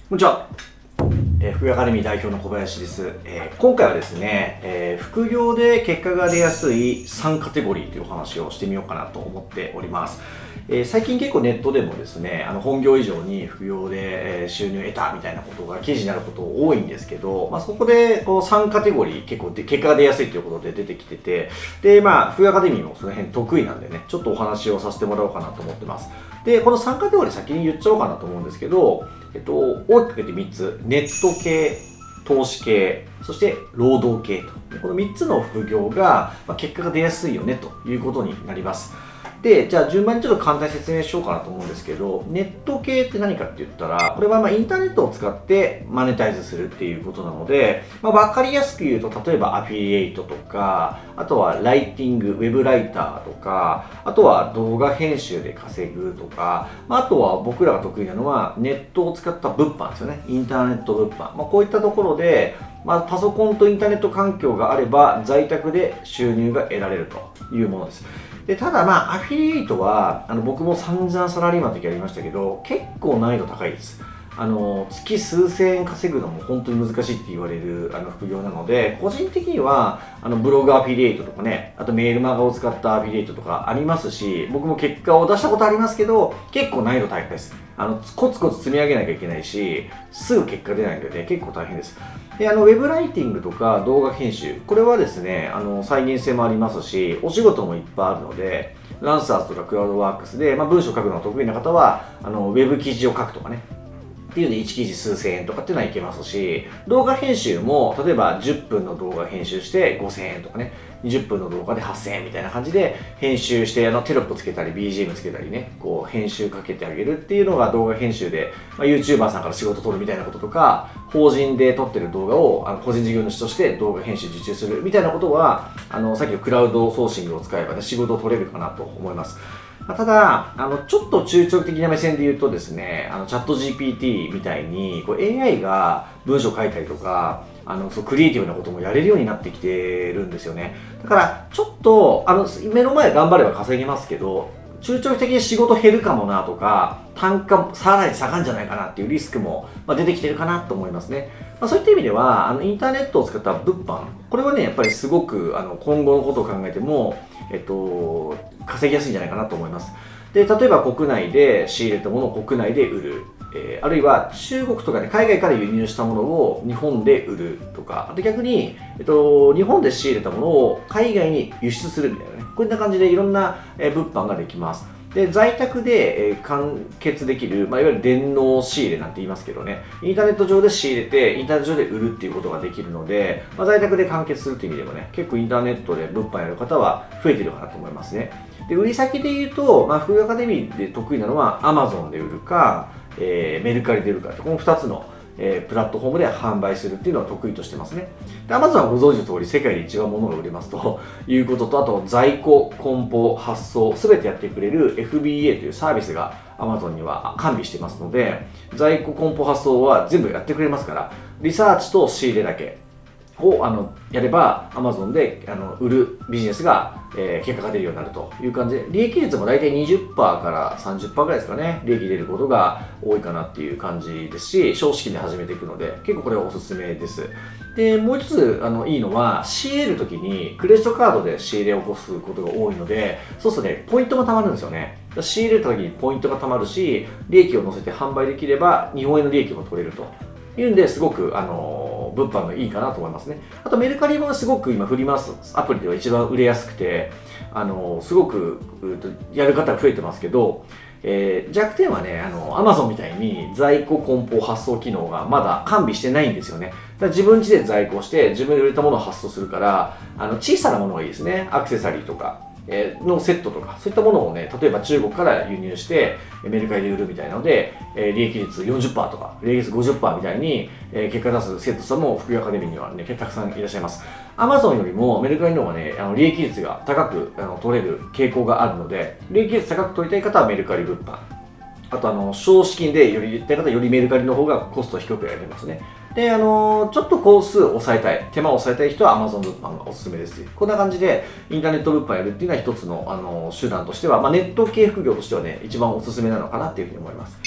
こんにちは。副業アカデミー代表の小林です。今回はですね、副業で結果が出やすい3カテゴリーというお話をしてみようかなと思っております。最近結構ネットでもですね、本業以上に副業で収入を得たみたいなことが記事になること多いんですけど、そこでこう3カテゴリー結構結果が出やすいということで出てきてて、で、副業アカデミーもその辺得意なんでね、ちょっとお話をさせてもらおうかなと思ってます。で、この3カテゴリー先に言っちゃおうかなと思うんですけど、大きく分けて3つ。ネット系、投資系、そして労働系と。この3つの副業が結果が出やすいよねということになります。で、じゃあ順番にちょっと簡単に説明しようかなと思うんですけど、ネット系って何かって言ったら、これはインターネットを使ってマネタイズするっていうことなので、わかりやすく言うと、例えばアフィリエイトとか、あとはライティング、ウェブライターとか、あとは動画編集で稼ぐとか、あとは僕らが得意なのはネットを使った物販ですよね。インターネット物販。こういったところで、パソコンとインターネット環境があれば在宅で収入が得られるというものです。でただアフィリエイトは僕も散々サラリーマンの時やりましたけど結構難易度高いです。月数千円稼ぐのも本当に難しいって言われる副業なので、個人的にはブログアフィリエイトとかね、あとメールマガを使ったアフィリエイトとかありますし、僕も結果を出したことありますけど結構難易度高いです。コツコツ積み上げなきゃいけないし、すぐ結果出ないので、ね、結構大変です。で、ウェブライティングとか動画編集、これはですね、再現性もありますし、お仕事もいっぱいあるので、ランサーズとかクラウドワークスで、文章を書くのが得意な方は、ウェブ記事を書くとかね、っていうので1記事数千円とかっていうのはいけますし、動画編集も例えば10分の動画編集して5000円とかね、20分の動画で8000円みたいな感じで編集してテロップつけたり BGM つけたりね、こう編集かけてあげるっていうのが動画編集で、YouTuber さんから仕事取るみたいなこととか、法人で撮ってる動画を個人事業主として動画編集受注するみたいなことはさっきのクラウドソーシングを使えばね、仕事を取れるかなと思います。ただ、ちょっと中長期的な目線で言うとですね、チャット GPT みたいに、AI が文章を書いたりとか、そうクリエイティブなこともやれるようになってきてるんですよね。だから、ちょっと、目の前頑張れば稼げますけど、中長期的に仕事減るかもなとか、単価さらに下がるんじゃないかなっていうリスクも出てきてるかなと思いますね。そういった意味では、インターネットを使った物販、これはね、やっぱりすごく今後のことを考えても、稼ぎやすいんじゃないかなと思います。で、例えば国内で仕入れたものを国内で売る。あるいは中国とかで海外から輸入したものを日本で売るとか、あと逆に、日本で仕入れたものを海外に輸出するみたいなね、こんな感じでいろんな物販ができます。で、在宅で完結できる、いわゆる電脳仕入れなんて言いますけどね、インターネット上で仕入れて、インターネット上で売るっていうことができるので、在宅で完結するっていう意味でもね、結構インターネットで物販やる方は増えてるかなと思いますね。で、売り先で言うと、副業アカデミーで得意なのは Amazon で売るか、メルカリで売るか、この2つのプラットフォームで販売するっていうのは得意としてますね。で、Amazon はご存知の通り世界で一番物が売れますということと、あと在庫、梱包、発送、すべてやってくれる FBA というサービスが Amazon には完備してますので、在庫、梱包、発送は全部やってくれますから、リサーチと仕入れだけをやれば Amazon で売るビジネスが、結果が出るようになるという感じで、利益率も大体 20% から 30% ぐらいですかね、利益出ることが多いかなっていう感じですし、少資金で始めていくので結構これはおすすめです。で、もう一ついいのは、仕入れるときにクレジットカードで仕入れを起こすことが多いので、そうするとね、ポイントが貯まるんですよね。仕入れたときにポイントが貯まるし、利益を乗せて販売できれば日本円の利益も取れるというんで、すごく物販がいいかなと思いますね。あとメルカリもすごく今フリマアプリでは一番売れやすくて、すごくやる方が増えてますけど、弱点はね、Amazon みたいに在庫梱包発送機能がまだ完備してないんですよね。だから自分家で在庫して自分で売れたものを発送するから、小さなものがいいですね。アクセサリーとか。のセットとか、そういったものをね、例えば中国から輸入してメルカリで売るみたいなので、利益率 40% とか、利益率 50% みたいに結果出す生徒さんも副業アカデミーにはね、たくさんいらっしゃいます。Amazon よりもメルカリの方がね、利益率が高く取れる傾向があるので、利益率高く取りたい方はメルカリ物販。あと少資金でより言った方はよりメルカリの方がコスト低くやれますね。で、ちょっと工数を抑えたい、手間を抑えたい人は Amazon 物販がおすすめです。こんな感じでインターネット物販やるっていうのは一つの、手段としては、ネット系副業としてはね、一番おすすめなのかなっていうふうに思います。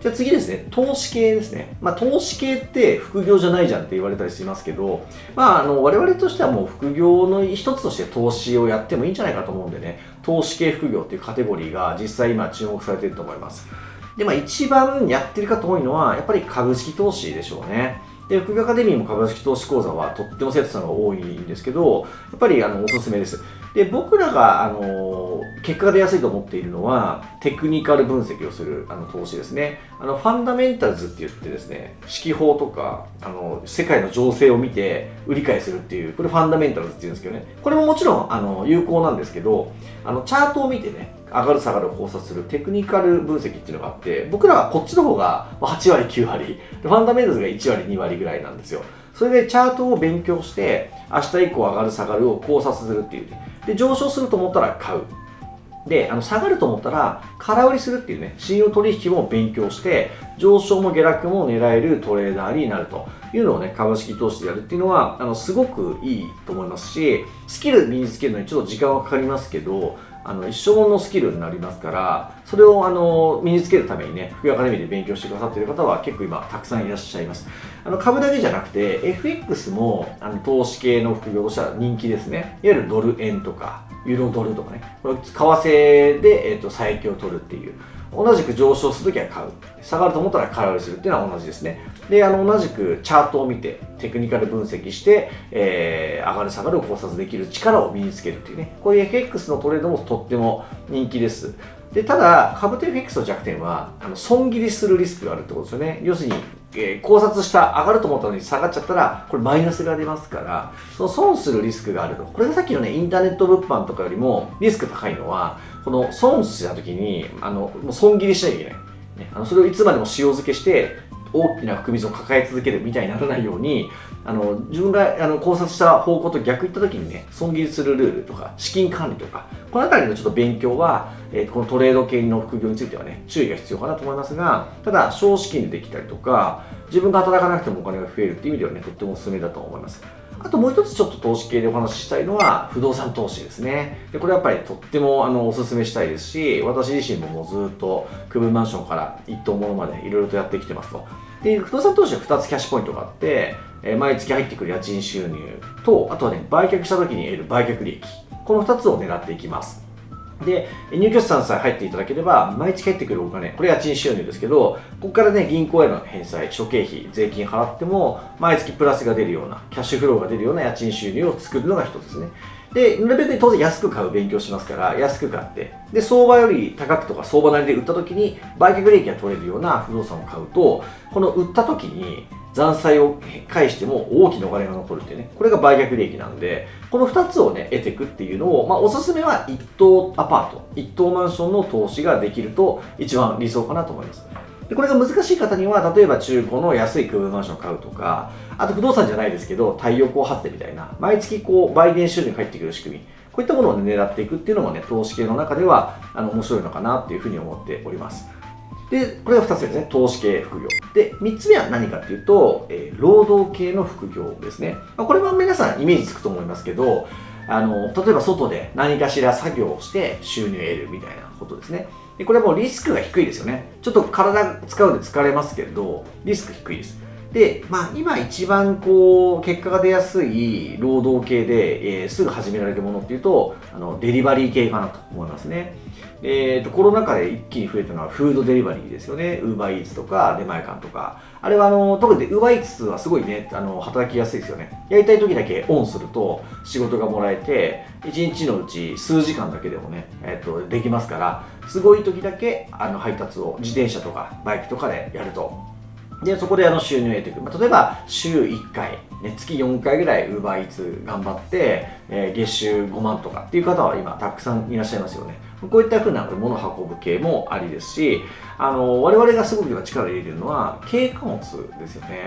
じゃあ次ですね、投資系ですね。投資系って副業じゃないじゃんって言われたりしますけど、我々としてはもう副業の一つとして投資をやってもいいんじゃないかと思うんでね、投資系副業っていうカテゴリーが実際今注目されていると思います。で、一番やってる方多いのは、やっぱり株式投資でしょうね。で、副業アカデミーも株式投資講座はとっても生徒さんが多いんですけど、やっぱりおすすめです。で、僕らが結果が出やすいと思っているのは、テクニカル分析をする投資ですね。ファンダメンタルズって言ってですね、指揮法とか、世界の情勢を見て売り買いするっていう、これファンダメンタルズって言うんですけどね、これももちろん有効なんですけど、チャートを見てね、上がる下がるを考察するテクニカル分析っていうのがあって、僕らはこっちの方が8割9割、ファンダメンタルズが1割2割ぐらいなんですよ。それでチャートを勉強して、明日以降上がる下がるを考察するっていう。で、上昇すると思ったら買う。で、下がると思ったら空売りするっていうね、信用取引も勉強して、上昇も下落も狙えるトレーダーになるというのをね、株式投資でやるっていうのは、すごくいいと思いますし、スキル身につけるのにちょっと時間はかかりますけど、一生のスキルになりますから、それを身につけるためにね、副業アカデミーで勉強してくださっている方は結構今たくさんいらっしゃいます。株だけじゃなくて、FX も投資系の副業としては人気ですね。いわゆるドル円とか、ユーロドルとかね、これ為替で、差益を取るっていう。同じく上昇するときは買う。下がると思ったら空売りするっていうのは同じですね。で、同じくチャートを見て、テクニカル分析して、上がる下がるを考察できる力を身につけるっていうね。こういう FX のトレードもとっても人気です。で、ただ、株と FX の弱点は、損切りするリスクがあるってことですよね。要するに、考察した上がると思ったのに下がっちゃったら、これマイナスが出ますから、その損するリスクがあると。これがさっきのね、インターネット物販とかよりもリスク高いのは、この損した時に、もう損切りしなきゃいけない。ね、それをいつまでも塩漬けして、大きな含み損を抱え続けるみたいにならないように、自分が考察した方向と逆行った時にね、損切りするルールとか、資金管理とか、このあたりのちょっと勉強は、このトレード系の副業についてはね、注意が必要かなと思いますが、ただ、少資金でできたりとか、自分が働かなくてもお金が増えるっていう意味ではね、とってもおすすめだと思います。あともう一つちょっと投資系でお話ししたいのは不動産投資ですね。でこれやっぱりとってもおすすめしたいですし、私自身ももうずっと区分マンションから一棟物までいろいろとやってきてますと。で、不動産投資は2つキャッシュポイントがあって、毎月入ってくる家賃収入と、あとはね、売却した時に得る売却利益。この2つを狙っていきます。で、入居者さんさえ入っていただければ、毎月入ってくるお金、これ家賃収入ですけど、ここからね、銀行への返済、諸経費、税金払っても、毎月プラスが出るような、キャッシュフローが出るような家賃収入を作るのが一つですね。で、なるべく当然安く買う勉強しますから、安く買って、で、相場より高くとか相場なりで売った時に、売却利益が取れるような不動産を買うと、この売った時に、残債を返しても大きなお金が残るっていうね、これが売却利益なんで、この2つをね、得ていくっていうのを、おすすめは一棟アパート、一棟マンションの投資ができると一番理想かなと思います。でこれが難しい方には、例えば中古の安い区分マンションを買うとか、あと不動産じゃないですけど、太陽光発電みたいな、毎月こう、売電収入が入ってくる仕組み、こういったものを、ね、狙っていくっていうのもね、投資系の中では面白いのかなっていうふうに思っております。で、これが2つ目ですね。投資系副業。で、3つ目は何かっていうと、労働系の副業ですね。これは皆さんイメージつくと思いますけど、例えば外で何かしら作業をして収入を得るみたいなことですね。で、これはもうリスクが低いですよね。ちょっと体使うんで疲れますけど、リスク低いです。で、今一番こう、結果が出やすい労働系で、すぐ始められるものっていうと、デリバリー系かなと思いますね。コロナ禍で一気に増えたのはフードデリバリーですよね。ウーバーイーツとか出前館とか。あれは特にウーバーイーツはすごいね、働きやすいですよね。やりたい時だけオンすると仕事がもらえて、1日のうち数時間だけでもね、できますから、すごい時だけ配達を自転車とかバイクとかでやると。で、そこで収入を得ていく。例えば、週1回、月4回ぐらい UberEats 頑張って、月収5万とかっていう方は今たくさんいらっしゃいますよね。こういった風な物を運ぶ系もありですし、我々がすごく今力を入れているのは、軽貨物ですよね。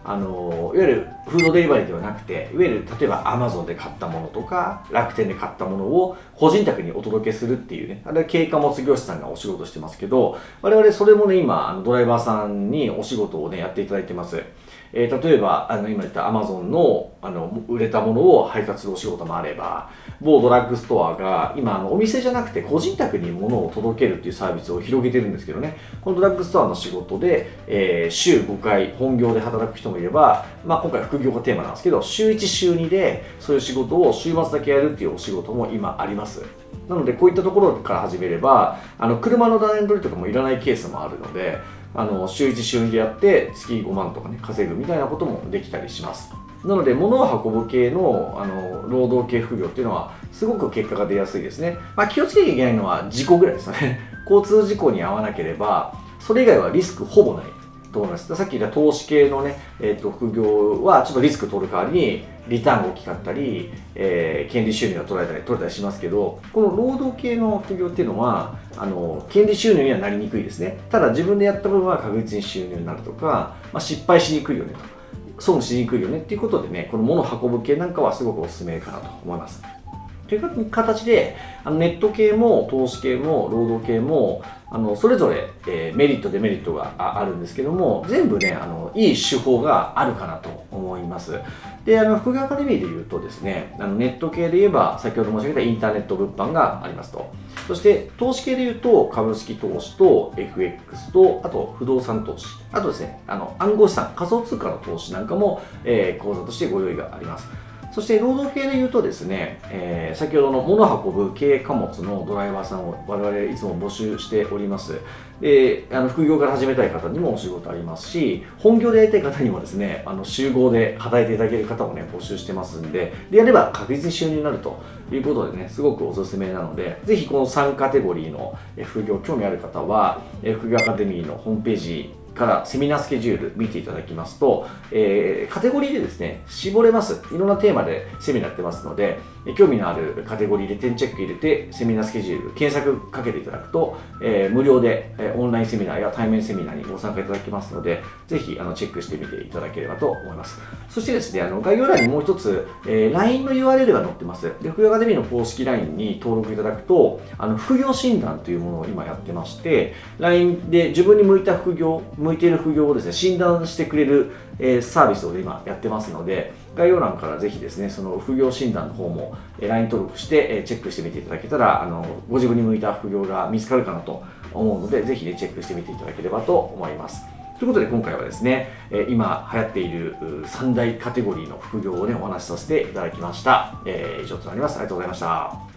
いわゆるフードデリバリーではなくて、いわゆる例えば Amazon で買ったものとか楽天で買ったものを個人宅にお届けするっていうね、あれは軽貨物業者さんがお仕事してますけど、我々それもね今ドライバーさんにお仕事をねやっていただいてます。例えば今言った Amazon の売れたものを配達するお仕事もあれば、某ドラッグストアが今お店じゃなくて個人宅に物を届けるっていうサービスを広げてるんですけどね、このドラッグストアの仕事で、週5回本業で働く人もいれば、今回副業がテーマなんですけど、週1週2でそういう仕事を週末だけやるっていうお仕事も今あります。なのでこういったところから始めれば車の段取りとかもいらないケースもあるので、週1週2でやって月5万とかね稼ぐみたいなこともできたりします。なので物を運ぶ系の労働系副業っていうのはすごく結果が出やすいですね。気をつけなきゃいけないのは事故ぐらいですよね。交通事故に遭わなければそれ以外はリスクほぼないと思います。さっき言った投資系のね、副業はちょっとリスク取る代わりにリターンが大きかったり、権利収入が取れたりしますけど、この労働系の副業っていうのは権利収入にはなりにくいですね。ただ自分でやった分は確実に収入になるとか、失敗しにくいよねと、損しにくいよねっていうことでね、この物を運ぶ系なんかはすごくおすすめかなと思います。という形でネット系も投資系も労働系もそれぞれ、メリットデメリットがあるんですけども、全部ねいい手法があるかなと思います。で副業アカデミーでいうとですね、ネット系で言えば先ほど申し上げたインターネット物販がありますと。そして投資系でいうと株式投資と FX とあと不動産投資、あとですね暗号資産仮想通貨の投資なんかも、講座としてご用意があります。そして労働系でいうとですね、先ほどの物を運ぶ軽貨物のドライバーさんを我々いつも募集しております。で副業から始めたい方にもお仕事ありますし、本業でやりたい方にもですね集合で働いていただける方もね募集してますんで、やれば確実に収入になるということでねすごくおすすめなので、ぜひこの3カテゴリーの副業興味ある方は副業アカデミーのホームページからセミナースケジュール見ていただきますと、カテゴリーでですね絞れます。いろんなテーマでセミナーやってますので、興味のあるカテゴリーで点チェック入れてセミナースケジュール検索かけていただくと、無料でオンラインセミナーや対面セミナーにご参加いただけますので、ぜひチェックしてみていただければと思います。そしてですね概要欄にもう一つ、LINE の URL が載ってます。で副業アカデミーの公式 LINE に登録いただくと副業診断というものを今やってまして、 LINE で自分に向いた副業向いている副業をですね診断してくれる、サービスを今やってますので、概要欄からぜひですねその副業診断の方も LINE 登録してチェックしてみていただけたらご自分に向いた副業が見つかるかなと思うので、ぜひねチェックしてみていただければと思います。ということで今回はですね今流行っている3大カテゴリーの副業をねお話しさせていただきました。以上となります。ありがとうございました。